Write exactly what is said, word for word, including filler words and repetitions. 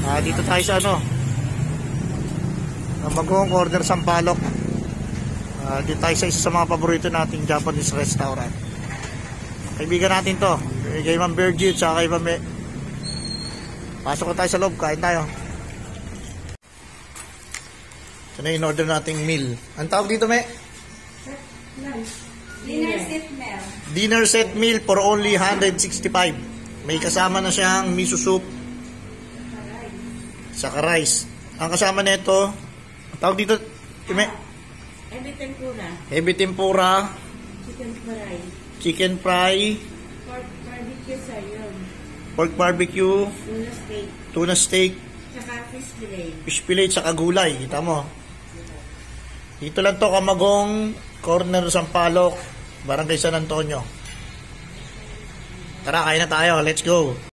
Ah, dito tayo sa ano, Camagong Corner Sampaloc. Ah, dito tayo sa isa sa mga paborito nating Japanese restaurant. Kaibigan natin to, kay Ma'am Virgie at saka kay Ma'am Me. Pasok na tayo sa loob, kain tayo. Ito na in order nating meal. Ang tawag dito, Me? Dinner set meal. Dinner set meal for only one hundred sixty-five. May kasama na siyang miso soup, saka rice. Ang kasama nito, ang tawag dito, Me? Heavy tempura. Heavy tempura, Chicken fry. chicken fry, Pork barbecue sayon. pork barbecue, Tuna steak. tuna steak, Tsaka fish fillet. fish fillet, saka gulay. Kita mo. Dito lang to, Camagong Corner Sampaloc, Barangay San Antonio. Tara, kain na tayo. Let's go.